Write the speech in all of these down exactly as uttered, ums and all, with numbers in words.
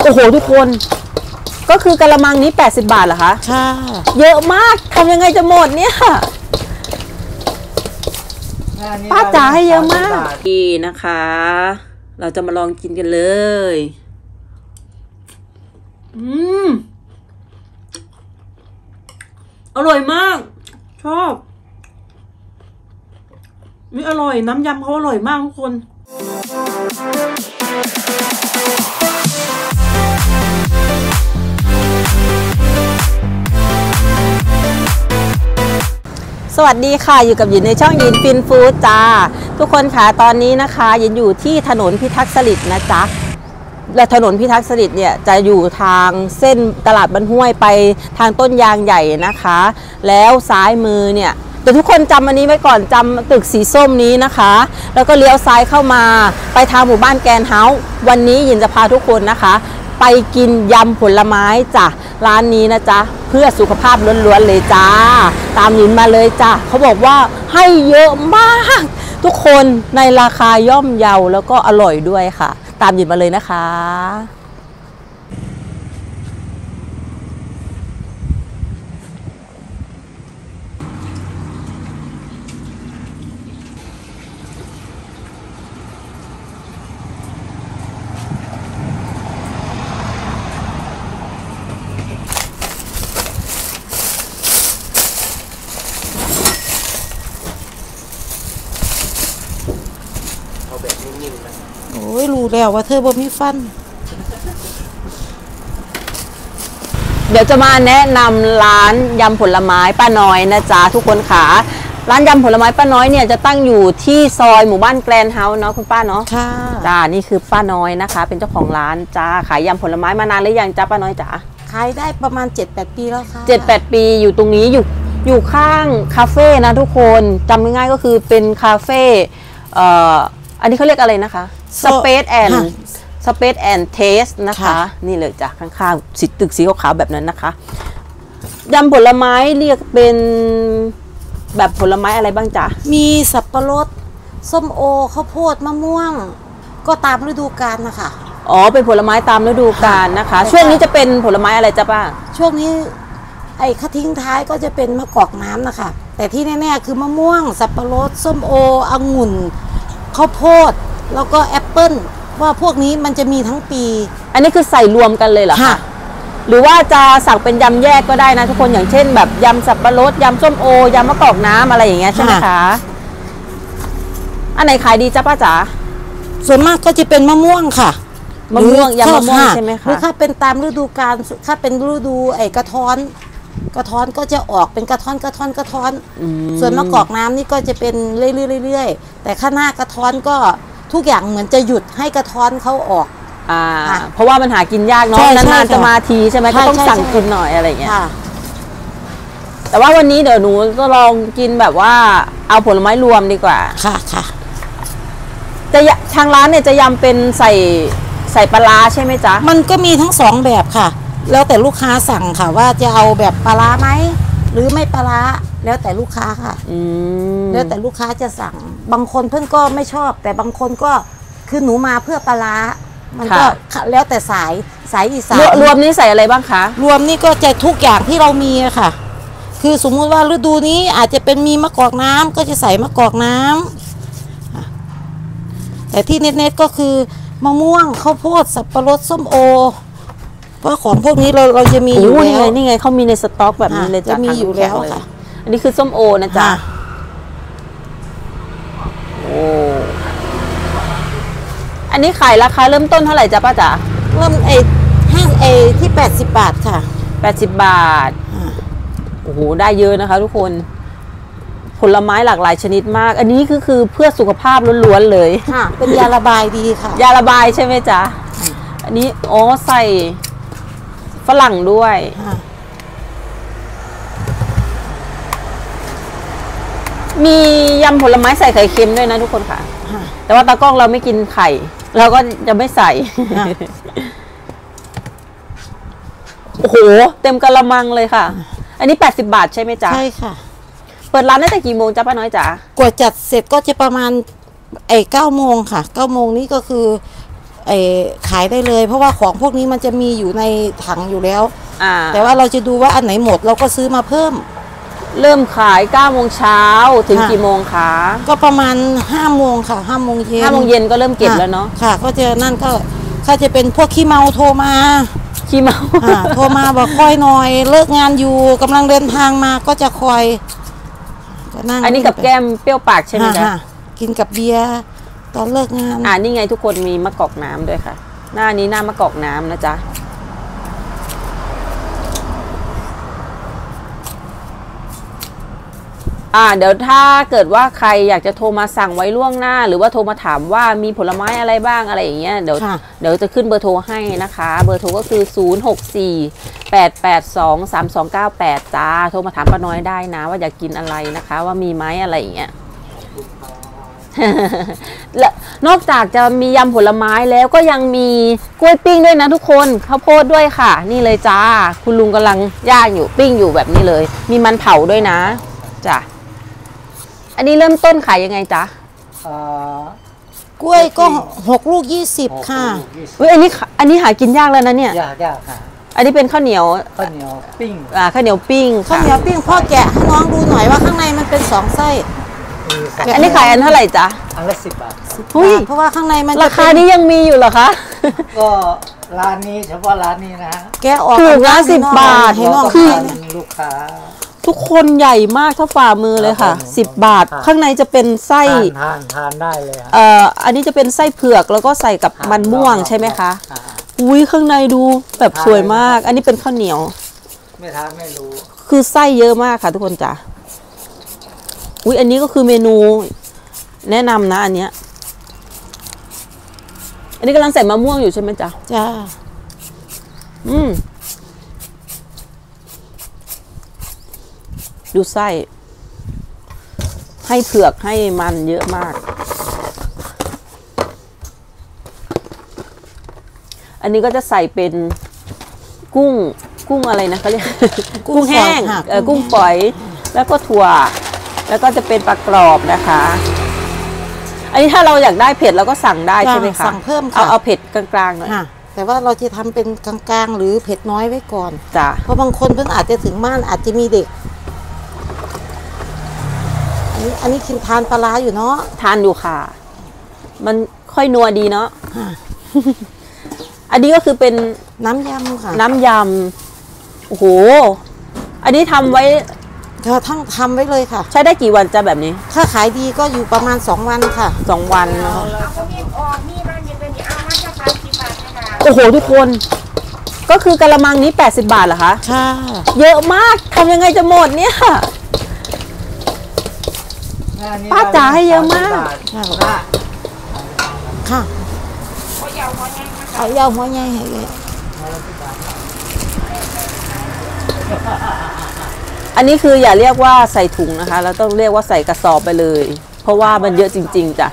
โอ้โหทุกคนก็คือกะละมังนี้แปดสิบบาทเหรอคะค่ะเยอะมากทำยังไงจะหมดเนี่ยป้าจ๋าให้เยอะมากนี่นะคะเราจะมาลองกินกันเลยอืมอร่อยมากชอบนี่อร่อยน้ำยำเขาอร่อยมากทุกคนสวัสดีค่ะอยู่กับหยินในช่องหยินฟินฟู้ดจ้าทุกคนค่ะตอนนี้นะคะหยินอยู่ที่ถนนพิทักษ์สฤษดิ์นะจ๊ะและถนนพิทักษ์สฤษดิ์เนี่ยจะอยู่ทางเส้นตลาดบ้านห้วยไปทางต้นยางใหญ่นะคะแล้วซ้ายมือเนี่ยแต่ทุกคนจำอันนี้ไว้ก่อนจำตึกสีส้มนี้นะคะแล้วก็เลี้ยวซ้ายเข้ามาไปทางหมู่บ้านแกนเฮาส์วันนี้หยินจะพาทุกคนนะคะไปกินยำผลไม้จ้ะร้านนี้นะจ๊ะเพื่อสุขภาพล้วนๆเลยจ้าตามหยินมาเลยจ้ะเขาบอกว่าให้เยอะมากทุกคนในราคาย่อมเยาแล้วก็อร่อยด้วยค่ะตามหยินมาเลยนะคะโอ้ยรู้แล้วว่าเธอบ่มีฟันเดี๋ยวจะมาแนะนำร้านยำผลไม้ป้าน้อยนะจ๊ะทุกคนค่ะร้านยำผลไม้ป้าน้อยเนี่ยจะตั้งอยู่ที่ซอยหมู่บ้านแกรนด์เฮาส์เนาะคุณป้าเนาะค่ะจ้านี่คือป้าน้อยนะคะเป็นเจ้าของร้านจ้าขายยำผลไม้มานานหรือยังจ้าป้าน้อยจ๋าขายได้ประมาณ เจ็ดแปด ปีแล้วค่ะเจ็ดแปดปีอยู่ตรงนี้อยู่อยู่ข้างคาเฟ่นะทุกคนจำง่ายๆก็คือเป็นคาเฟ่เอ่ออันนี้เขาเรียกอะไรนะคะ Space and Space and Taste นะคะนี่เลยจ้ะข้างๆสีตึกสีขาวๆแบบนั้นนะคะยำผลไม้เรียกเป็นแบบผลไม้อะไรบ้างจ๊ะมีสับปะรดส้มโอข้าวโพดมะม่วงก็ตามฤดูกาลนะคะอ๋อเป็นผลไม้ตามฤดูกาลนะคะช่วงนี้จะเป็นผลไม้อะไรจ๊ะป้าช่วงนี้ไอ้ข้าทิ้งท้ายก็จะเป็นมะกอกน้ำนะคะแต่ที่แน่ๆคือมะม่วงสับปะรดส้มโอองุ่นข้าวโพดแล้วก็แอปเปิ้ลว่าพวกนี้มันจะมีทั้งปีอันนี้คือใส่รวมกันเลยเหรอคะหรือว่าจะสั่งเป็นยำแยกก็ได้นะทุกคนอย่างเช่นแบบยำสับปะรดยำส้มโอยำมะกอกน้ำอะไรอย่างเงี้ยใช่ไหมคะอันไหนขายดีจ๊ะป้าจ๋าส่วนมากก็จะเป็นมะม่วงค่ะมะม่วงยำมะม่วงใช่ไหมคะหรือถ้าเป็นตามฤดูกาลถ้าเป็นฤดูไอ้กระท้อนกระท้อนก็จะออกเป็นกระท้อนกระท้อนกระท้อนส่วนมะกอกน้ำนี่ก็จะเป็นเรื่อยๆแต่ข้างหน้ากระท้อนก็ทุกอย่างเหมือนจะหยุดให้กระท้อนเขาออกอ่าเพราะว่ามันหากินยากเนาะนานๆจะมาทีใช่ไหมก็ต้องสั่งกินหน่อยอะไรเงี้ยแต่ว่าวันนี้เดี๋ยวหนูจะลองกินแบบว่าเอาผลไม้รวมดีกว่าค่ะค่ะจะทางร้านเนี่ยจะยำเป็นใส่ใส่ปลาใช่ไหมจ๊ะมันก็มีทั้งสองแบบค่ะแล้วแต่ลูกค้าสั่งค่ะว่าจะเอาแบบปลาไหมหรือไม่ปลาแล้วแต่ลูกค้าค่ะแล้วแต่ลูกค้าจะสั่งบางคนเพื่อนก็ไม่ชอบแต่บางคนก็คือหนูมาเพื่อปลามันก็แล้วแต่สายสายอีสานรวมนี้ใส่อะไรบ้างคะรวมนี่ก็จะทุกอย่างที่เรามีค่ะคือสมมุติว่าฤดูนี้อาจจะเป็นมีมะกอกน้ำก็จะใส่มะกอกน้ำแต่ที่เน็ตๆก็คือมะม่วงข้าวโพดสับปะรดส้มโอเพราะของพวกนี้เราเราจะมีอยู่แล้วนี่ไงเขามีในสต็อกแบบนี้เลยจะมีอยู่แล้วค่ะอันนี้คือส้มโอนะจ๊ะโอ้อันนี้ขายราคาเริ่มต้นเท่าไหร่จ๊ะป้าจ๋าเริ่มไอ้ห้าไอ้ที่แปดสิบบาทค่ะแปดสิบบาทโอ้โหได้เยอะนะคะทุกคนผลไม้หลากหลายชนิดมากอันนี้คือคือเพื่อสุขภาพล้วนๆเลยค่ะเป็นยาระบายดีค่ะยาระบายใช่ไหมจ๊ะอันนี้อ๋อใส่ฝรั่งด้วยมียำผลไม้ใส่ไข่เค็มด้วยนะทุกคนค่ะแต่ว่าตากล้องเราไม่กินไข่เราก็จะไม่ใส่โอ้โหเต็มกะละมังเลยค่ะอันนี้แปดสิบบาทใช่ไหมจ๊ะใช่ค่ะเปิดร้านตั้งแต่กี่โมงจ๊ะป้าน้อยจ๋ากว่าจัดเสร็จก็จะประมาณไอ้เก้าโมงค่ะเก้าโมงนี้ก็คือไออขายได้เลย เพราะว่าของพวกนี้มันจะมีอยู่ในถังอยู่แล้วอ่าแต่ว่าเราจะดูว่าอันไหนหมดเราก็ซื้อมาเพิ่มเริ่มขายเก้าโมงเช้าถึงค่ะกี่โมงคะก็ประมาณห้าโมงค่ะห้าโมงเย็นห้าโมงเย็นก็เริ่มเก็บแล้วเนาะค่ะ ก็จะนั่นก็ถ้าจะเป็นพวกขี้เมาโทรมาขี้เมาอ่าโทรมาบอกคอยหน่อยเลิกงานอยู่กำลังเดินทางมาก็จะคอยก็นั่งอันนี้กับแก้มเปรี้ยวปากใช่ไหมจ๊ะค่ะกินกับเบียร์ตอนเลิกงานอ่านี่ไงทุกคนมีมะกอกน้ำด้วยค่ะ หน้านี้หน้ามะกอกน้ำนะจ๊ะอ่าเดี๋ยวถ้าเกิดว่าใครอยากจะโทรมาสั่งไว้ล่วงหน้า หรือว่าโทรมาถามว่ามีผลไม้อะไรบ้างอะไรอย่างเงี้ยเดี๋ยวค่ะเดี๋ยวจะขึ้นเบอร์โทรให้นะคะ เบอร์โทรก็คือ ศูนย์ หก สี่ แปด แปด สอง สาม สอง เก้า แปด จ้าโทรมาถามป้าน้อยได้นะว่าอยากกินอะไรนะคะ ว่ามีไหมอะไรอย่างเงี้ย และนอกจากจะมียำผลไม้แล้วก็ยังมีกล้วยปิ้งด้วยนะทุกคนข้าวโพดด้วยค่ะ นี่เลยจ้าคุณลุงกำลังย่างอยู่ปิ้งอยู่แบบนี้เลย มีมันเผาด้วยนะจ้ะอันนี้เริ่มต้นขายยังไงจ๊ะอ่ากล้วยก็หกลูกยี่สิบค่ะหกลูกยี่สิบเฮ้ยอันนี้อันนี้หากินยากแล้วนะเนี่ยยากยากค่ะอันนี้เป็นข้าวเหนียวข้าวเหนียวปิ้งอ่าข้าวเหนียวปิ้งข้าวค่ะเหนียวปิ้งพ่อแกะให้น้องดูหน่อยว่าข้างในมันเป็นสองไส้มีสองแกะอันนี้ขายอันเท่าไหร่จ๊ะอันละสิบบาทเฮ้ยเพราะว่าข้างในมันราคานี้ยังมีอยู่เหรอคะก็ร้านนี้เฉพาะร้านนี้นะแกะออกถูกนะให้สิบบาทให้น้องคือให้น้องลูกค้าทุกคนใหญ่มากเท่าฝ่ามือเลยค่ะครับผมสิบบาทครับข้างในจะเป็นไส้ทานทานทานได้เลยครับเอ่ออันนี้จะเป็นไส้เผือกแล้วก็ใส่กับมันม่วงใช่ไหมคะอ่าอุ้ยข้างในดูแบบสวยมาก อันนี้เป็นข้าวเหนียวไม่ทานไม่รู้คือไส้เยอะมากค่ะทุกคนจ้ะอุ้ยอันนี้ก็คือเมนูแนะนำนะอันเนี้ย อันนี้กำลังใส่มะม่วงอยู่ใช่ไหมจ๊ะจ้าอืม ดูไส้ ให้เผือกให้มันเยอะมาก อันนี้ก็จะใส่เป็นกุ้งกุ้งอะไรนะเขาเรียก กุ้งแห้งค่ะเออกุ้งฝอย แล้วก็ถั่ว แล้วก็จะเป็นปลากรอบนะคะ อันนี้ถ้าเราอยากได้เผ็ดเราก็สั่งได้ใช่ไหมคะสั่งเพิ่มเอาค่ะเอาเผ็ดกลางๆหน่อยค่ะ แต่ว่าเราจะทำเป็นกลางๆ หรือเผ็ดน้อยไว้ก่อนจ้ะเพราะบางคนเพิ่งอาจจะถึงบ้านอาจจะมีเด็ก อันนี้อันนี้กินทานปลาร้าอยู่เนาะทานอยู่ค่ะ มันค่อยนัวดีเนาะค่ะอันนี้ก็คือเป็นน้ำยำค่ะน้ำยำ โอ้โห อันนี้ทำไว้เธอทั้งทำไว้เลยค่ะใช้ได้กี่วันจ้ะแบบนี้ถ้าขายดีก็อยู่ประมาณสองวันค่ะสองวันเนาะเอามีดออกมีดมันจะเป็นเอามันจะขายกี่บาทนะคะโอ้โหทุกคน ก็คือกะละมังนี้แปดสิบบาทเหรอคะค่ะเยอะมากทำยังไงจะหมดเนี่ยอันนี้ป้าจ๋าให้เยอะมากสสิบบทค่ะเขายาวเขาแห้งนะคะเอายาวหัวใหญ่ให้เลยอันนี้คืออย่าเรียกว่าใส่ถุงนะคะ เราต้องเรียกว่าใส่กระสอบไปเลย เพราะว่ามันเยอะจริงๆจ้ะ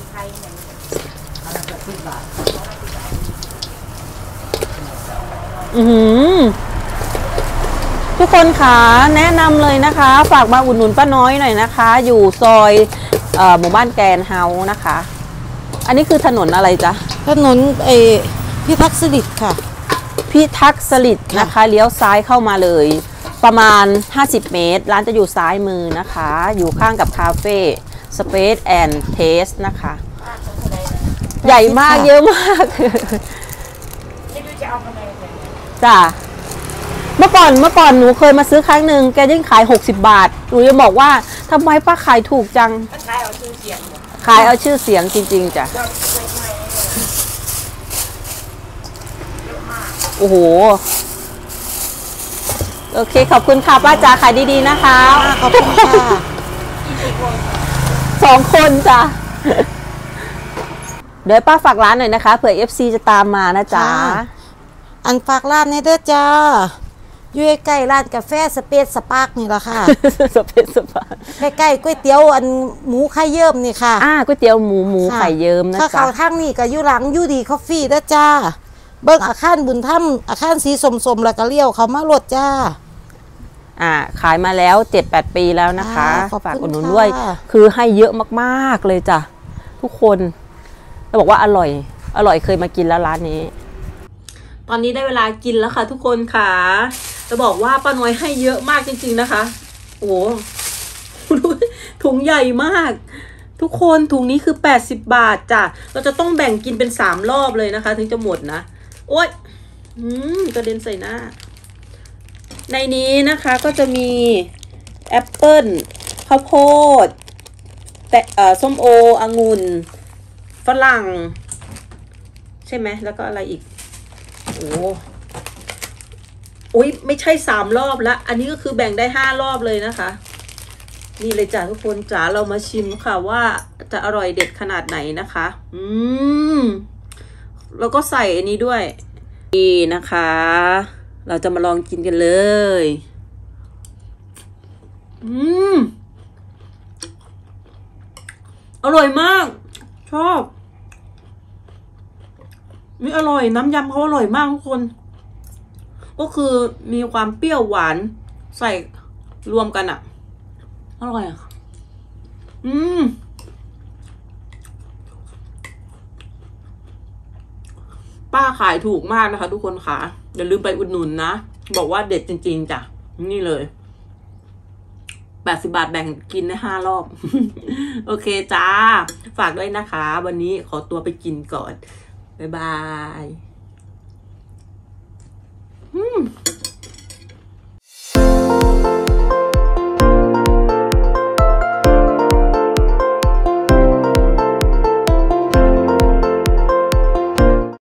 อือหือทุกคนคะแนะนำเลยนะคะ ฝากมาอุดหนุนป้าน้อยหน่อยนะคะ อยู่ซอยเอ่อหมู่บ้านแกนเฮาส์นะคะ อันนี้คือถนนอะไรจ๊ะถนนเออพิทักษ์สิริค่ะพิทักษ์สลิดนะคะเลี้ยวซ้ายเข้ามาเลย ประมาณห้าสิบเมตร ร้านจะอยู่ซ้ายมือนะคะ อยู่ข้างกับคาเฟ่ Space and Taste นะคะ ใหญ่มากเยอะมากไม่รู้จะเอาทำไมเลยจ้ะเมื่อก่อนเมื่อก่อนหนูเคยมาซื้อครั้งหนึ่งแกยิ่งขายหกสิบบาท หนูจะบอกว่าทำไมป้าขายถูกจังมันขายเอาชื่อเสียงหมดขายเอาชื่อเสียงจริงๆจ้ะยอดเยอะมากเลยโอ้โห โอเคขอบคุณค่ะป้าจ๋าขายดีๆนะคะขอบคุณค่ะสองคนจ้ะ เดี๋ยวป้าฝากร้านหน่อยนะคะเผื่อ เอฟ ซี จะตามมานะจ๊ะอันฝากร้านในเด้อจ้าอยู่ใกล้ๆร้านกาแฟสเปซสปาร์กนี่แหละค่ะสเปซสปาใกล้ๆก๋วยเตี๋ยวอันหมูไข่เยิ้มนี่ค่ะอ่าก๋วยเตี๋ยวหมูหมูค่ะไข่เยิ้มนะถ้าจ๊ะเขาทางนี่ก็อยู่หลังยูดีคอฟฟี่เด้อจ้า เบิ้งอาคารบุญถ้ำอาคารสีสมๆแล้วก็เลี้ยวเขามาลดจ้าอ่าขายมาแล้ว เจ็ดแปด ปีแล้วนะคะอ่าขอบคุณฝากอุดหนุนค่ะด้วย คือให้เยอะมากๆเลยจ้ะ ทุกคนจะบอกว่าอร่อยอร่อยเคยมากินแล้วร้านนี้ ตอนนี้ได้เวลากินแล้วค่ะทุกคนค่ะจะบอกว่าป้าน้อยให้เยอะมากจริงๆนะคะโอ้โหถุงใหญ่มากทุกคนถุงนี้คือแปดสิบบาทจ้ะเราจะต้องแบ่งกินเป็นสามรอบเลยนะคะถึงจะหมดนะโอ๊ยอืมกระเด็นใส่หน้าในนี้นะคะก็จะมีแอปเปิ้ลข้าวโพดแต่เอ่อส้มโอองุ่นฝรั่งใช่ไหมแล้วก็อะไรอีกโอ้โอ้ยไม่ใช่สามรอบละอันนี้ก็คือแบ่งได้ห้ารอบเลยนะคะนี่เลยจ้ะทุกคนจ๋าเรามาชิมค่ะว่าจะอร่อยเด็ดขนาดไหนนะคะอืมแล้วก็ใส่อันนี้ด้วยนี่นะคะเราจะมาลองกินกันเลยอืมอร่อยมากชอบนี่อร่อยน้ำยำเขาอร่อยมากทุกคนก็คือมีความเปรี้ยวหวานใส่รวมกันอะอร่อยอะอืมป้าขายถูกมากนะคะทุกคนค่ะอย่าลืมไปอุดหนุนนะบอกว่าเด็ดจริงๆจ้ะนี่เลยแปดสิบบาทแบ่งกินได้ห้ารอบ โอเคจ้าฝากด้วยนะคะวันนี้ขอตัวไปกินก่อนบ๊ายบาย